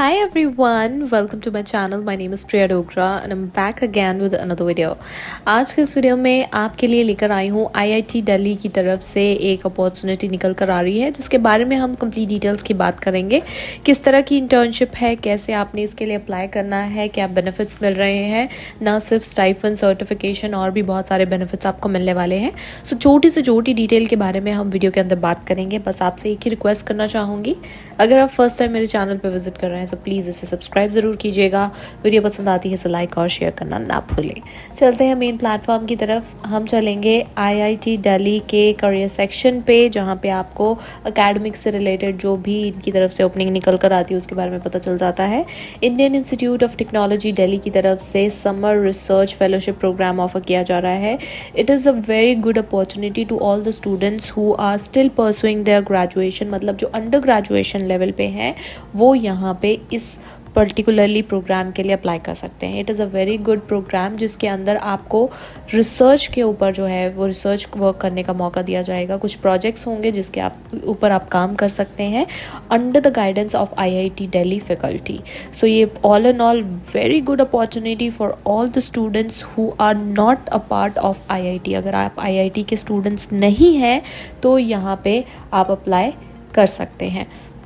Hi everyone, welcome to my channel. My name is Priya Dogra and I'm back again with another video. आज के इस video में आपके लिए लेकर आई हूँ IIT दिल्ली की तरफ से एक अपॉर्चुनिटी निकल कर आ रही है, जिसके बारे में हम कंप्लीट डिटेल्स की बात करेंगे। किस तरह की इंटर्नशिप है, कैसे आपने इसके लिए अप्लाई करना है, क्या बेनिफिट्स मिल रहे हैं, ना सिर्फ स्टाइफन, सर्टिफिकेशन और भी बहुत सारे बेनिफिट्स आपको मिलने वाले हैं। सो छोटी से छोटी डिटेल के बारे में हम वीडियो के अंदर बात करेंगे। बस आपसे एक ही रिक्वेस्ट करना चाहूँगी, अगर आप फर्स्ट टाइम मेरे चैनल पर विजिट कर रहे हैं तो प्लीज़ इसे सब्सक्राइब ज़रूर कीजिएगा। वीडियो पसंद आती है तो लाइक और शेयर करना ना भूलें। चलते हैं मेन प्लेटफॉर्म की तरफ। हम चलेंगे IIT दिल्ली के करियर सेक्शन पे, जहाँ पे आपको एकेडमिक से रिलेटेड जो भी इनकी तरफ से ओपनिंग निकल कर आती है उसके बारे में पता चल जाता है। Indian Institute of Technology Delhi की तरफ से summer research fellowship program offer किया जा रहा है। It is a very good opportunity to all the students who are still pursuing their graduation, मतलब जो अंडर ग्रेजुएशन लेवल पे हैं वो यहाँ पे इस पर्टिकुलरली प्रोग्राम के लिए अप्लाई कर सकते हैं। It is a very good program जिसके अंदर आपको रिसर्च के ऊपर जो है वो रिसर्च वर्क करने का मौका दिया जाएगा। कुछ प्रोजेक्ट्स होंगे जिसके ऊपर आप काम कर सकते हैं under the guidance of IIT Delhi faculty. So ये all in all very good opportunity for all the students who are not a part of IIT। अगर आप IIT के स्टूडेंट्स नहीं हैं तो यहाँ पे आप अप्लाई कर सकते हैं।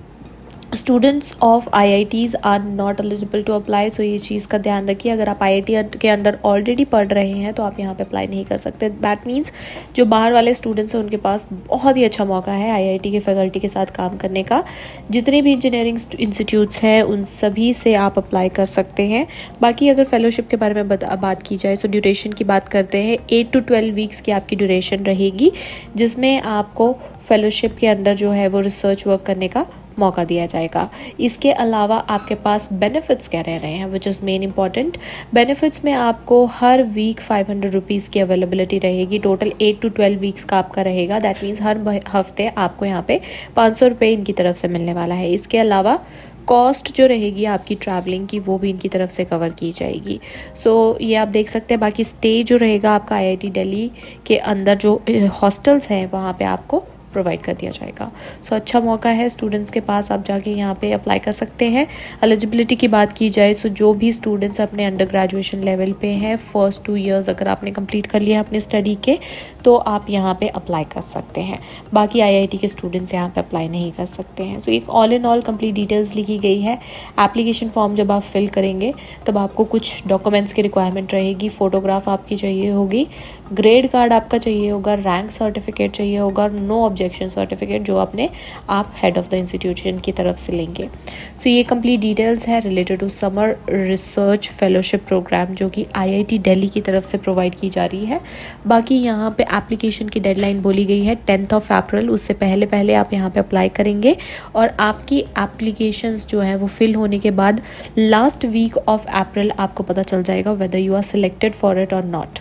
Students of IITs are not eligible to apply, so ये चीज़ का ध्यान रखिए। अगर आप IIT के अंडर ऑलरेडी पढ़ रहे हैं तो आप यहाँ पे अप्लाई नहीं कर सकते। दैट मीन्स जो बाहर वाले स्टूडेंट्स हैं उनके पास बहुत ही अच्छा मौका है IIT के फैकल्टी के साथ काम करने का। जितने भी इंजीनियरिंग इंस्टीट्यूट्स हैं उन सभी से आप अप्लाई कर सकते हैं। बाकी अगर फेलोशिप के बारे में बात की जाए तो ड्यूरेशन की बात करते हैं। 8 to 12 वीक्स की आपकी ड्यूरेशन रहेगी, जिसमें आपको फेलोशिप के अंडर जो है वो रिसर्च वर्क करने का मौका दिया जाएगा। इसके अलावा आपके पास बेनिफिट्स क्या रह रहे हैं, which is main important. Benefits में आपको हर वीक 500 रुपीज़ की अवेलेबिलिटी रहेगी। टोटल 8 to 12 वीक्स का आपका रहेगा। दैट मीन्स हर हफ्ते आपको यहाँ पे 500 रुपये इनकी तरफ से मिलने वाला है। इसके अलावा कॉस्ट जो रहेगी आपकी ट्रैवलिंग की वो भी इनकी तरफ से कवर की जाएगी। सो ये आप देख सकते हैं। बाकी स्टे जो रहेगा आपका IIT दिल्ली के अंदर जो हॉस्टल्स हैं वहाँ पे आपको प्रोवाइड कर दिया जाएगा। सो अच्छा मौका है स्टूडेंट्स के पास, आप जाके यहाँ पे अप्लाई कर सकते हैं। एलिजिबिलिटी की बात की जाए तो जो भी स्टूडेंट्स अपने अंडर ग्रेजुएशन लेवल पे हैं, फर्स्ट 2 इयर्स अगर आपने कंप्लीट कर लिया अपने स्टडी के तो आप यहाँ पे अप्लाई कर सकते हैं। बाकी IIT के स्टूडेंट्स यहाँ पे अप्लाई नहीं कर सकते हैं। सो एक all in all complete details लिखी गई है। एप्लीकेशन फॉर्म जब आप फिल करेंगे तब आपको कुछ डॉक्यूमेंट्स की रिक्वायरमेंट रहेगी। फ़ोटोग्राफ आपकी चाहिए होगी, ग्रेड कार्ड आपका चाहिए होगा, रैंक सर्टिफिकेट चाहिए होगा, नो ऑब्जेक्शन सर्टिफिकेट जो अपने आप हेड ऑफ द इंस्टीट्यूशन की तरफ से लेंगे। सो ये कंप्लीट डिटेल्स है related to summer research fellowship program जो कि IIT दिल्ली की तरफ से प्रोवाइड की जा रही है। बाकी यहाँ पे एप्लीकेशन की डेडलाइन बोली गई है 10 अप्रैल। उससे पहले आप यहाँ पे अप्लाई करेंगे और आपकी एप्लीकेशंस जो है वो फिल होने के बाद लास्ट वीक ऑफ अप्रैल आपको पता चल जाएगा whether you are selected for it और नॉट।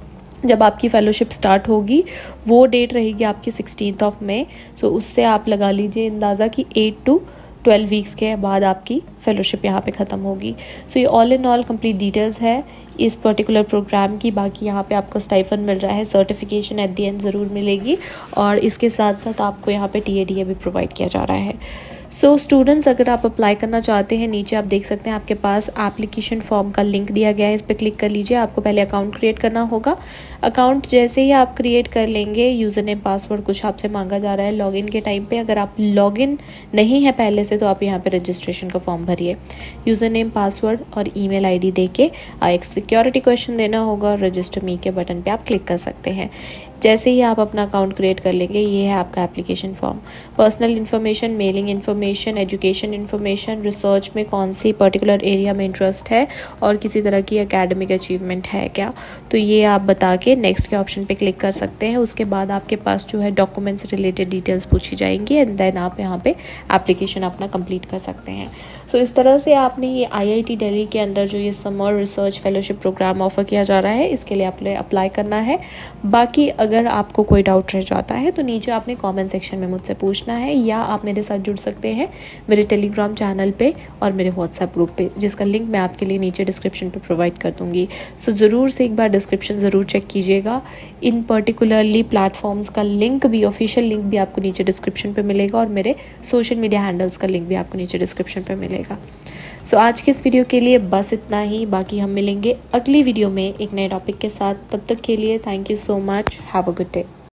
जब आपकी फेलोशिप स्टार्ट होगी वो डेट रहेगी आपकी 16 मई। सो उससे आप लगा लीजिए अंदाज़ा कि 8 to 12 वीक्स के बाद आपकी फेलोशिप यहाँ पे ख़त्म होगी। सो ये all in all complete details है इस पर्टिकुलर प्रोग्राम की। बाकी यहाँ पे आपको स्टाइफन मिल रहा है, सर्टिफिकेशन एट द एंड ज़रूर मिलेगी और इसके साथ साथ आपको यहाँ पे TADA भी प्रोवाइड किया जा रहा है। सो स्टूडेंट्स अगर आप अप्लाई करना चाहते हैं, नीचे आप देख सकते हैं आपके पास एप्लीकेशन फॉर्म का लिंक दिया गया है, इस पर क्लिक कर लीजिए। आपको पहले अकाउंट क्रिएट करना होगा। अकाउंट जैसे ही आप क्रिएट कर लेंगे, यूज़र नेम पासवर्ड कुछ आपसे मांगा जा रहा है लॉगिन के टाइम पे। अगर आप लॉगिन नहीं है पहले से तो आप यहाँ पे रजिस्ट्रेशन का फॉर्म भरिए। यूज़र नेम पासवर्ड और ईमेल ID दे के एक सिक्योरिटी क्वेश्चन देना होगा और रजिस्टर मी के बटन पे आप क्लिक कर सकते हैं। जैसे ही आप अपना अकाउंट क्रिएट कर लेंगे, ये है आपका application form. Personal information, mailing information, education information, research में कौन सी पर्टिकुलर एरिया में इंटरेस्ट है और किसी तरह की एकेडमिक अचीवमेंट है क्या, तो ये आप बता के नेक्स्ट के ऑप्शन पे क्लिक कर सकते हैं। उसके बाद आपके पास जो है डॉक्यूमेंट्स रिलेटेड डिटेल्स पूछी जाएंगी एंड देन आप यहाँ पे एप्लीकेशन अपना कंप्लीट कर सकते हैं। सो इस तरह से आपने ये IIT दिल्ली के अंदर जो ये summer research fellowship program offer किया जा रहा है इसके लिए आपने अप्लाई करना है। बाकी अगर आपको कोई डाउट रह जाता है तो नीचे आपने कमेंट सेक्शन में मुझसे पूछना है, या आप मेरे साथ जुड़ सकते हैं मेरे टेलीग्राम चैनल पे और मेरे व्हाट्सएप ग्रुप पे, जिसका लिंक मैं आपके लिए नीचे डिस्क्रिप्शन पे प्रोवाइड कर दूँगी। सो ज़रूर से एक बार डिस्क्रिप्शन ज़रूर चेक कीजिएगा। इन पर्टिकुलरली प्लेटफॉर्म्स का लिंक भी, ऑफिशियल लिंक भी आपको नीचे डिस्क्रिप्शन पे मिलेगा, और मेरे सोशल मीडिया हैंडल्स का लिंक भी आपको नीचे डिस्क्रिप्शन पे मिलेगा। सो आज के इस वीडियो के लिए बस इतना ही। बाकी हम मिलेंगे अगली वीडियो में एक नए टॉपिक के साथ। तब तक के लिए thank you so much. Have a good day.